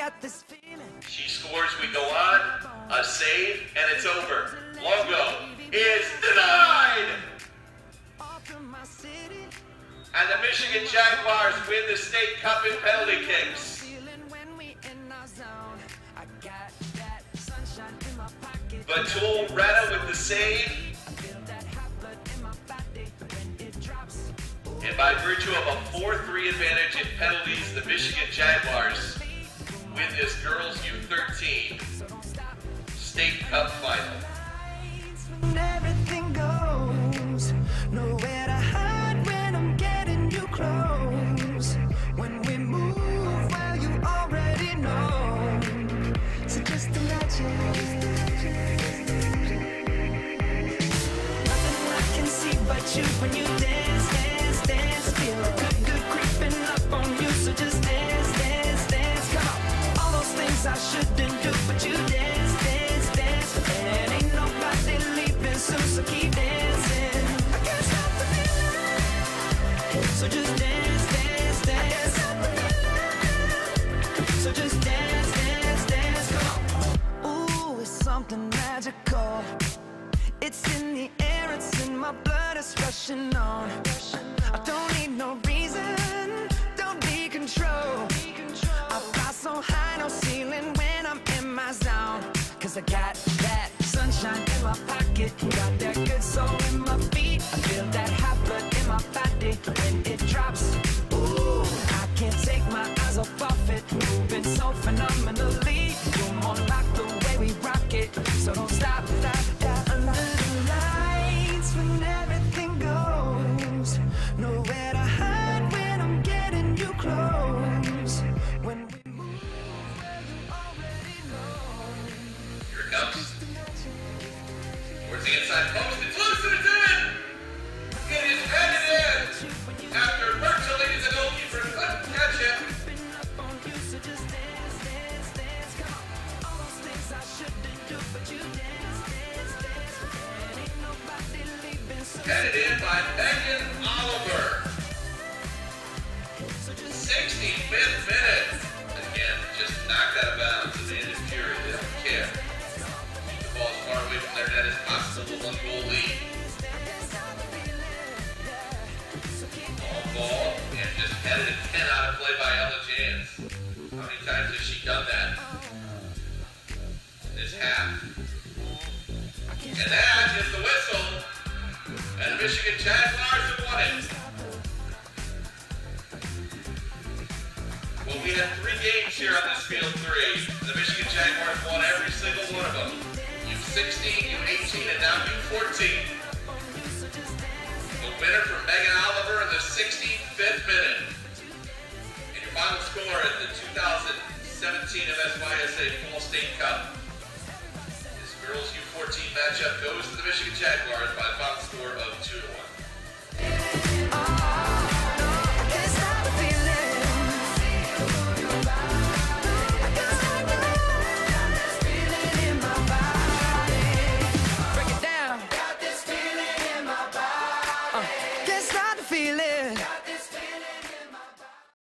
She scores, we go on, a save, and it's over. Longo is denied! And the Michigan Jaguars win the state cup in penalty kicks. Batul Retta with the save. And by virtue of a 4-3 advantage in penalties, the Michigan Jaguars win this girls U13 state cup final. Everything goes, nowhere to hide when I'm getting you close. When we move, well, you already know. So just imagine. Nothing I can see but you when you dance, dance, dance. Feel good creeping up on you. So just dance, dance, dance. Come on. All those things I shouldn't do, but you dance, dance, dance. And ain't nobody leaving soon, so keep dancing. I can't stop the feeling. So just dance, dance, dance. I can't stop the feeling. So just dance, dance, dance. Come on. Ooh, it's something magical. It's in the air, it's in my blood, it's rushing on. I don't need no reason, don't need control. I fly so high, no ceiling when I'm in my zone. Cause I got that sunshine in my pocket, got that good soul in my feet. I feel that hot blood in my body when it drops. Ooh, I can't take my eyes off it, moving so phenomenally. You're more like the way we rock it, so don't stop, stop, stop. Lights when everything goes, nowhere to hide when I'm getting you close. When we move, well, you already know. Here it comes. Towards the inside post, it's loose and it's in! It is headed in! After virtually the goalkeeper couldn't catch it. Headed in by Megan Oliver. 65th minute. Again, just knocked out of bounds and they just furious. They don't care. Keep the ball as far away from their net as possible. 1-goal lead. All ball and just headed a 10 out of play by Ella Jans. How many times has she done that? In this half. And that is the whistle. And the Michigan Jaguars have won it. Well, we had 3 games here on this field 3. The Michigan Jaguars won every single one of them. U16, U18, and now U14. The winner from Megan Oliver in the 65th minute. And your final score in the 2017 MSYSA Fall State Cup. This girls U14 matchup goes to the Michigan Jaguars by a final score of 2-1.